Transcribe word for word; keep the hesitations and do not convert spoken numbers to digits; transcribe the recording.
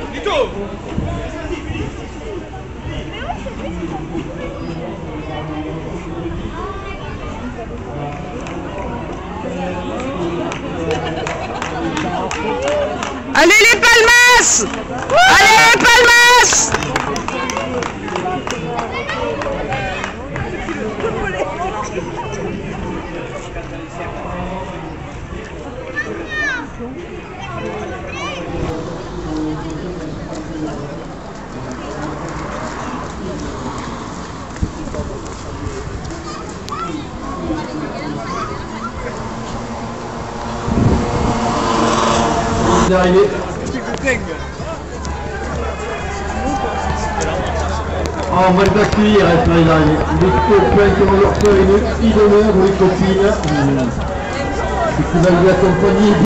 Allez les Palmas! Allez les Palmas! Arrivé. Oh, on va le d'accueillir, reste les arrivés. Les copains qui vont leur faire une idée d'honneur, les copines. Et qui va lui accompagner.